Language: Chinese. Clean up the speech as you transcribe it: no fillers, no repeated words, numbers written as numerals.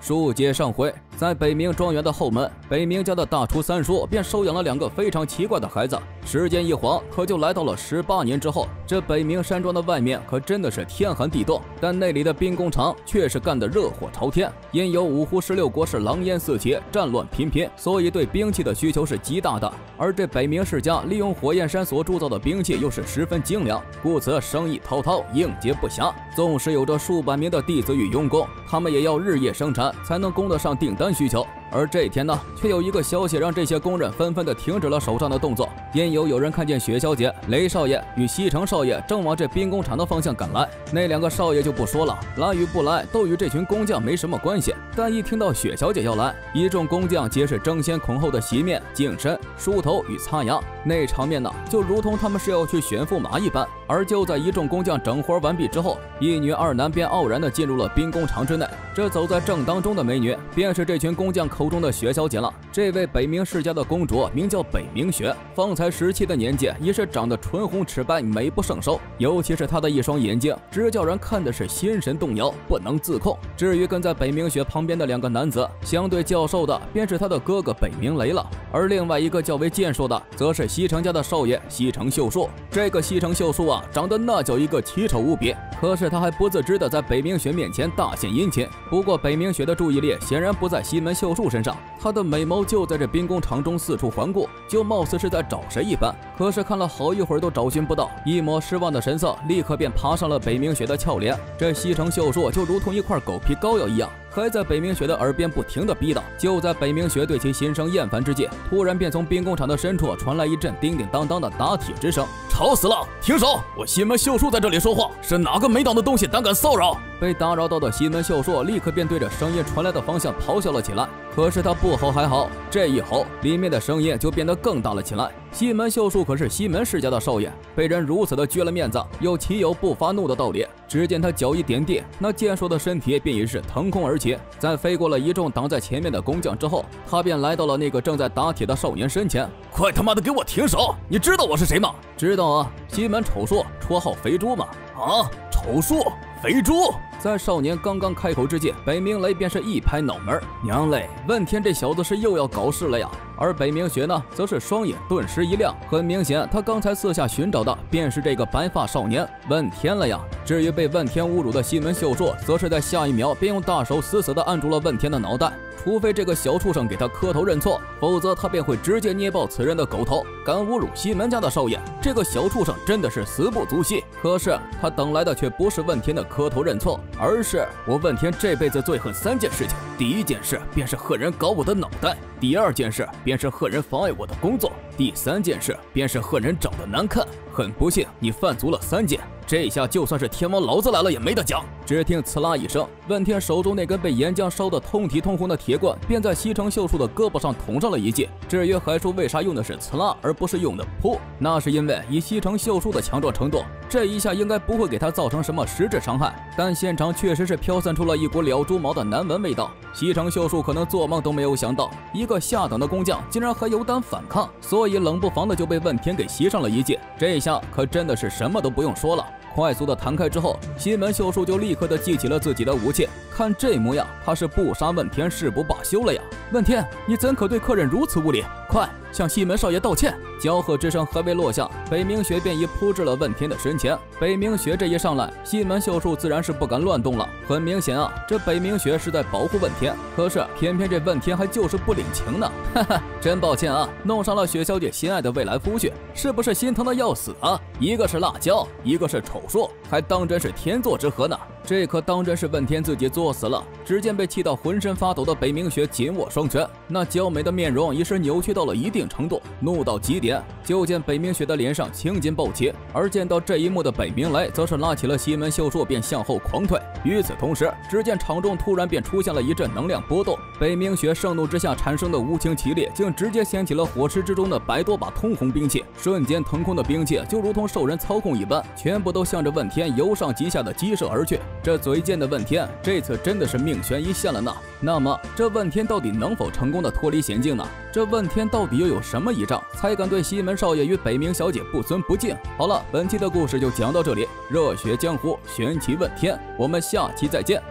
书接上回，在北冥庄园的后门，北冥家的大厨三叔便收养了2个非常奇怪的孩子。时间一晃，可就来到了18年之后。这北冥山庄的外面可真的是天寒地冻，但那里的兵工厂却是干得热火朝天。因有五胡16国是狼烟四起，战乱频频，所以对兵器的需求是极大的。而这北冥世家利用火焰山所铸造的兵器又是十分精良，故此生意滔滔，应接不暇。纵使有着数百名的弟子与佣工，他们也要日夜生产，才能供得上订单需求。而这天呢，却有一个消息让这些工人纷纷的停止了手上的动作，因有人看见雪小姐、雷少爷与西城少爷正往这兵工厂的方向赶来。那2个少爷就不说了，来与不来都与这群工匠没什么关系，但一听到雪小姐要来，一众工匠皆是争先恐后的洗面、净身、梳头与擦牙，那场面呢，就如同他们是要去选驸马一般。而就在一众工匠整活完毕之后，一女二男便傲然地进入了兵工厂之内。这走在正当中的美女，便是这群工匠口中的雪小姐了。这位北冥世家的公主名叫北冥雪，方才17的年纪，已是长得唇红齿白，美不胜收。尤其是她的一双眼睛，直叫人看的是心神动摇，不能自控。至于跟在北冥雪旁边的2个男子，相对较瘦的便是她的哥哥北冥雷了，而另外一个较为健硕的，则是西城家的少爷西城秀树。这个西城秀树啊，长得那叫一个奇丑无比，可是他还不自知的在北冥雪面前大献殷勤。不过北冥雪的注意力显然不在西门秀树身上，他的美眸就在这兵工厂中四处环顾，就貌似是在找谁一般。可是看了好一会儿都找寻不到，一抹失望的神色立刻便爬上了北冥雪的俏脸。这西城秀树就如同一块狗皮膏药一样，还在北冥雪的耳边不停地逼叨。就在北冥雪对其心生厌烦之际，突然便从兵工厂的深处传来一阵叮叮当当的打铁之声。吵死了！停手！我西门秀树在这里说话，是哪个没脑的东西胆敢骚扰？被打扰到的西门秀树立刻便对着声音传来的方向咆哮了起来。可是他不吼还好，这一吼，里面的声音就变得更大了起来。西门秀树可是西门世家的少爷，被人如此的撅了面子，又岂有不发怒的道理？只见他脚一点地，那健硕的身体便已是腾空而起，在飞过了一众挡在前面的工匠之后，他便来到了那个正在打铁的少年身前。快他妈的给我停手！你知道我是谁吗？知道啊，西门丑树，绰号肥猪嘛。啊，丑树，肥猪！在少年刚刚开口之际，北冥雷便是一拍脑门，娘嘞，问天这小子是又要搞事了呀！而北冥雪呢，则是双眼顿时一亮，很明显，他刚才四下寻找的便是这个白发少年问天了呀。至于被问天侮辱的西门秀树，则是在下一秒便用大手死死地按住了问天的脑袋，除非这个小畜生给他磕头认错，否则他便会直接捏爆此人的狗头。敢侮辱西门家的少爷，这个小畜生真的是死不足惜。可是他等来的却不是问天的磕头认错，而是我问天这辈子最恨3件事情。第一件事便是恨人搞我的脑袋，第2件事便是恨人妨碍我的工作，第3件事便是恨人长得难看。很不幸，你犯足了3件，这下就算是天王老子来了也没得讲。只听刺啦一声，问天手中那根被岩浆烧得通体通红的铁棍便在西城秀树的胳膊上捅上了一记。至于海叔为啥用的是刺啦而不是用的扑，那是因为以西城秀树的强壮程度，这一下应该不会给他造成什么实质伤害，但现场确实是飘散出了一股燎猪毛的难闻味道。西城秀树可能做梦都没有想到，一个下等的工匠竟然还有胆反抗，所以冷不防的就被问天给袭上了一记。这下可真的是什么都不用说了，快速的弹开之后，西门秀树就立刻的记起了自己的武器。看这模样，他是不杀问天誓不罢休了呀！问天，你怎可对客人如此无礼？快向西门少爷道歉！交喝之声还未落下，北冥雪便已扑至了问天的身前。北冥雪这一上来，西门秀树自然是不敢乱动了。很明显啊，这北冥雪是在保护问天，可是偏偏这问天还就是不领情呢。哈哈，真抱歉啊，弄伤了雪小姐心爱的未来夫婿，是不是心疼的要死啊？一个是辣椒，一个是丑树，还当真是天作之合呢。这可当真是问天自己作死了。只见被气到浑身发抖的北冥雪紧握双拳，那娇美的面容已是扭曲到了一定程度，怒到极点。就见北冥雪的脸上青筋暴起，而见到这一幕的北冥雷则是拉起了西门秀树便向后狂退。与此同时，只见场中突然便出现了一阵能量波动，北冥雪盛怒之下产生的无情气力，竟直接掀起了火池之中的100多把通红兵器，瞬间腾空的兵器就如同受人操控一般，全部都向着问天由上及下的激射而去。这嘴贱的问天，这次真的是命悬一线了呢。那么这问天到底能否成功的脱离险境呢？这问天到底又有什么倚仗，才敢对西门少爷与北冥小姐不尊不敬？好了，本期的故事就讲到这里。热血江湖，玄奇问天，我们下期再见。